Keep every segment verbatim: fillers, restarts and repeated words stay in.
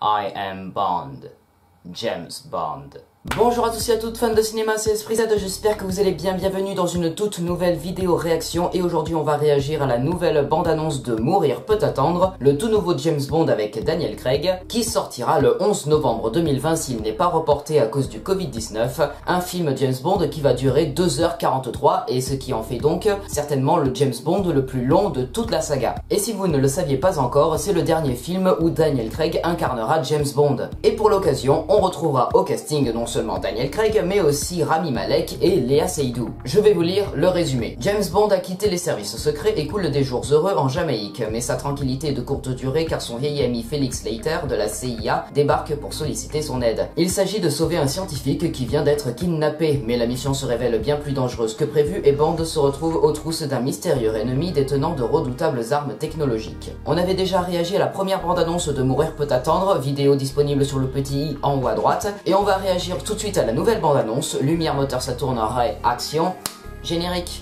I am Bond. James Bond. Bonjour à tous et à toutes fans de cinéma, c'est Esprit Z, j'espère que vous allez bien, bienvenue dans une toute nouvelle vidéo réaction et aujourd'hui on va réagir à la nouvelle bande-annonce de Mourir peut attendre, le tout nouveau James Bond avec Daniel Craig, qui sortira le onze novembre deux mille vingt s'il n'est pas reporté à cause du Covid dix-neuf, un film James Bond qui va durer deux heures quarante-trois et ce qui en fait donc certainement le James Bond le plus long de toute la saga. Et si vous ne le saviez pas encore, c'est le dernier film où Daniel Craig incarnera James Bond. Et pour l'occasion, on retrouvera au casting non seulement seulement Daniel Craig, mais aussi Rami Malek et Léa Seydoux. Je vais vous lire le résumé. James Bond a quitté les services secrets et coule des jours heureux en Jamaïque, mais sa tranquillité est de courte durée car son vieil ami Felix Leiter de la C I A débarque pour solliciter son aide. Il s'agit de sauver un scientifique qui vient d'être kidnappé, mais la mission se révèle bien plus dangereuse que prévu et Bond se retrouve aux trousses d'un mystérieux ennemi détenant de redoutables armes technologiques. On avait déjà réagi à la première bande-annonce de Mourir peut attendre, vidéo disponible sur le petit i en haut à droite, et on va réagir tout de suite à la nouvelle bande-annonce. Lumière, moteur, ça tourne, arrêt, action, générique.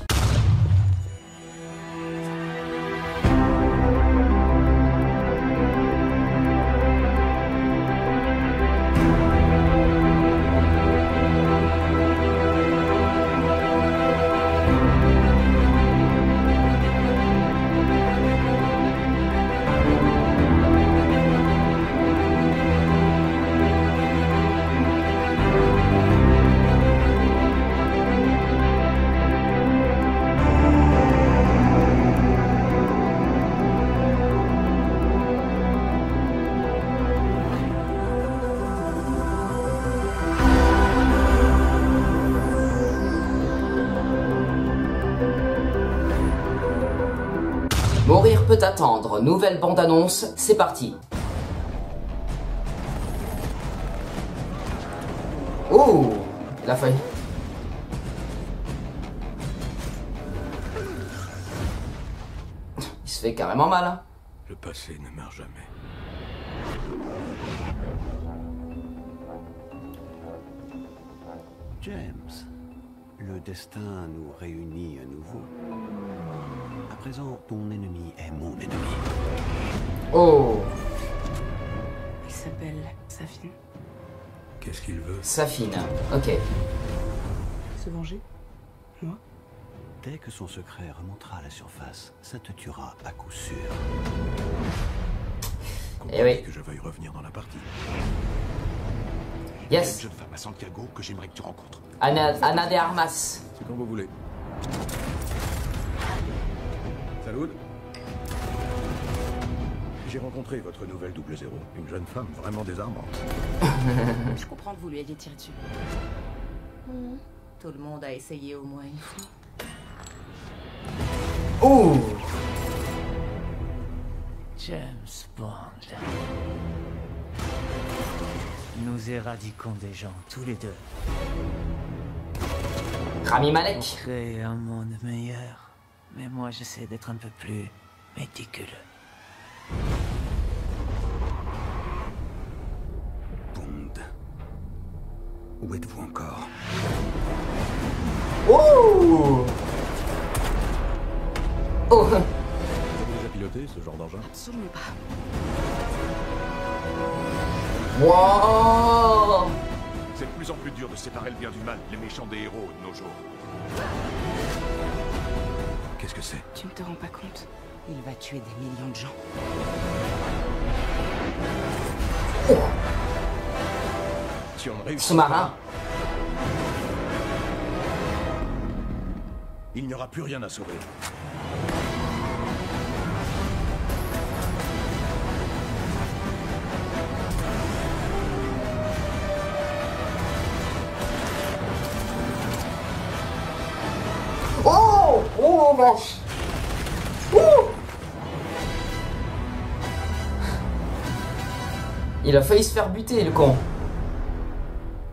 Mourir peut attendre, nouvelle bande-annonce, c'est parti. Oh, il a failli. Il se fait carrément mal, hein. Le passé ne meurt jamais. James, le destin nous réunit à nouveau. À présent, ton ennemi est mon ennemi. Oh. Il s'appelle Safin. Qu'est-ce qu'il veut? Safin, ok. Se venger? Moi? Dès que son secret remontera à la surface, ça te tuera à coup sûr. Eh oui. Que je veuille revenir dans la partie. Yes. Il y a une jeune femme à Santiago que j'aimerais que tu rencontres. Anna, Anna de Armas. C'est quand vous voulez. Salut. J'ai rencontré votre nouvelle double zéro, une jeune femme vraiment désarmante. Je comprends que vous lui ayez tiré dessus. Mmh. Tout le monde a essayé au moins une fois. Oh. James Bond. Nous éradiquons des gens tous les deux. Rami On Malek. crée un monde meilleur. Mais moi j'essaie d'être un peu plus méticuleux. Bond. Où êtes-vous encore? Oh. Oh. Vous avez déjà piloté ce genre d'engin? Absolument pas. Wow. C'est de plus en plus dur de séparer le bien du mal, les méchants des héros de nos jours. Qu'est-ce que c'est? Tu ne te rends pas compte? Il va tuer des millions de gens. Si on réussit Sous-marin. pas, il n'y aura plus rien à sauver. Oh. Oh vache. Oh. Il a failli se faire buter le con.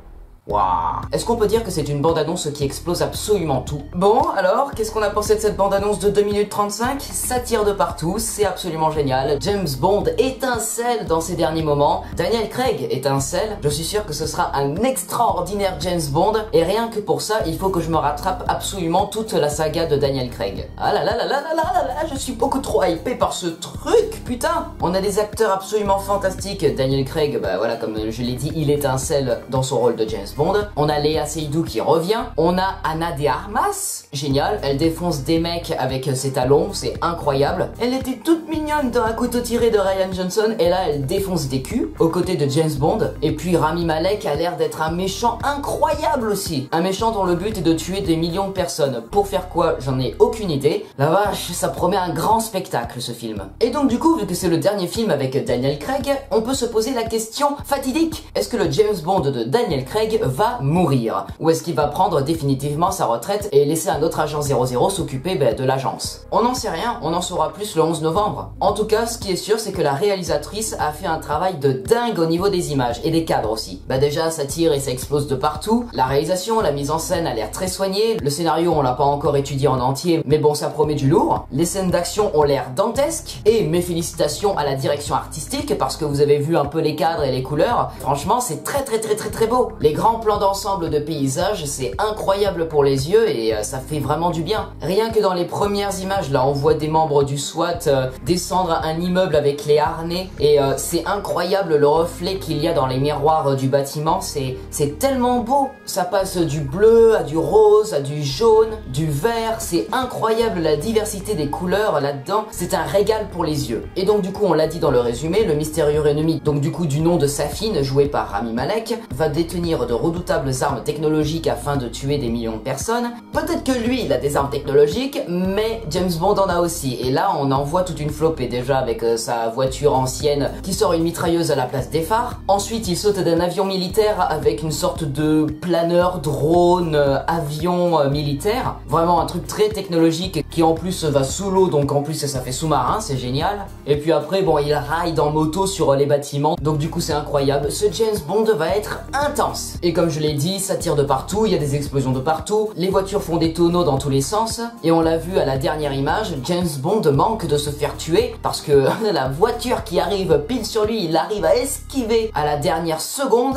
Waouh. Est-ce qu'on peut dire que c'est une bande-annonce qui explose absolument tout? Bon, alors, qu'est-ce qu'on a pensé de cette bande-annonce de deux minutes trente-cinq? Ça tire de partout, c'est absolument génial. James Bond étincelle dans ses derniers moments. Daniel Craig étincelle. Je suis sûr que ce sera un extraordinaire James Bond. Et rien que pour ça, il faut que je me rattrape absolument toute la saga de Daniel Craig. Ah là là là là là là là là, je suis beaucoup trop hypé par ce truc, putain. On a des acteurs absolument fantastiques. Daniel Craig, bah voilà, comme je l'ai dit, il étincelle dans son rôle de James Bond. On a Léa Seydoux qui revient. On a Ana de Armas, génial. Elle défonce des mecs avec ses talons, c'est incroyable. Elle était toute mignonne dans Un couteau tiré de Ryan Johnson et là elle défonce des culs aux côtés de James Bond. Et puis Rami Malek a l'air d'être un méchant incroyable aussi. Un méchant dont le but est de tuer des millions de personnes. Pour faire quoi? J'en ai aucune idée. La vache, ça promet un grand spectacle ce film. Et donc du coup, vu que c'est le dernier film avec Daniel Craig, on peut se poser la question fatidique. Est-ce que le James Bond de Daniel Craig va mourir? Ou est-ce qu'il va prendre définitivement sa retraite et laisser un autre agent zéro zéro s'occuper bah, de l'agence? On n'en sait rien, on en saura plus le onze novembre. En tout cas, ce qui est sûr, c'est que la réalisatrice a fait un travail de dingue au niveau des images et des cadres aussi. Bah déjà, ça tire et ça explose de partout. La réalisation, la mise en scène a l'air très soignée. Le scénario, on l'a pas encore étudié en entier, mais bon, ça promet du lourd. Les scènes d'action ont l'air dantesques. Et mes félicitations à la direction artistique parce que vous avez vu un peu les cadres et les couleurs. Franchement, c'est très très très très très beau. Les grands plans d'ensemble de paysages, c'est incroyable pour les yeux et euh, ça fait vraiment du bien. Rien que dans les premières images, là, on voit des membres du SWAT euh, descendre un immeuble avec les harnais et euh, c'est incroyable le reflet qu'il y a dans les miroirs euh, du bâtiment. C'est c'est tellement beau. Ça passe du bleu à du rose, à du jaune, du vert. C'est incroyable la diversité des couleurs là-dedans. C'est un régal pour les yeux. Et donc du coup, on l'a dit dans le résumé, le mystérieux ennemi, donc du coup du nom de Safin, joué par Rami Malek, va détenir de redoutables armes technologiques afin de tuer des millions de personnes. Peut-être que lui, il a des armes technologiques, mais James Bond en a aussi. Et là, on en voit toute une flopée déjà avec euh, sa voiture ancienne qui sort une mitrailleuse à la place des phares. Ensuite, il saute d'un avion militaire avec une sorte de planeur, drone, euh, avion euh, militaire. Vraiment un truc très technologique qui en plus va sous l'eau, donc en plus ça fait sous-marin, c'est génial. Et puis après, bon, il raille en moto sur les bâtiments, donc du coup c'est incroyable. Ce James Bond va être intense. Et comme je l'ai dit, ça tire de partout, il y a des explosions de partout, les voitures font des tonneaux dans tous les sens, et on l'a vu à la dernière image, James Bond manque de se faire tuer, parce que la voiture qui arrive pile sur lui, il arrive à esquiver à la dernière seconde.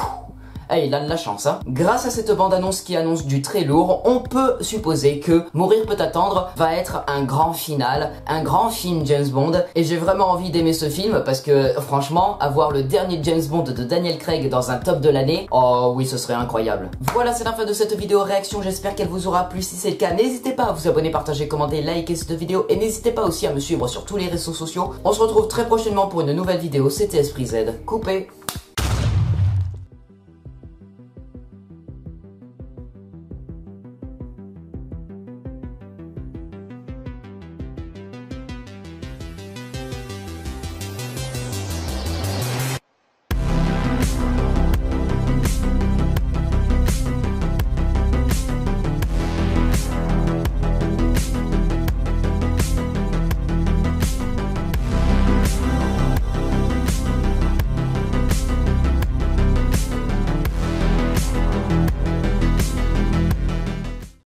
Hey, il a de la chance, hein. Grâce à cette bande-annonce qui annonce du très lourd, on peut supposer que Mourir peut attendre va être un grand final, un grand film James Bond. Et j'ai vraiment envie d'aimer ce film parce que, franchement, avoir le dernier James Bond de Daniel Craig dans un top de l'année, oh oui, ce serait incroyable. Voilà, c'est la fin de cette vidéo réaction. J'espère qu'elle vous aura plu. Si c'est le cas, n'hésitez pas à vous abonner, partager, commenter, liker cette vidéo. Et n'hésitez pas aussi à me suivre sur tous les réseaux sociaux. On se retrouve très prochainement pour une nouvelle vidéo. C'était Esprit Z. Coupé.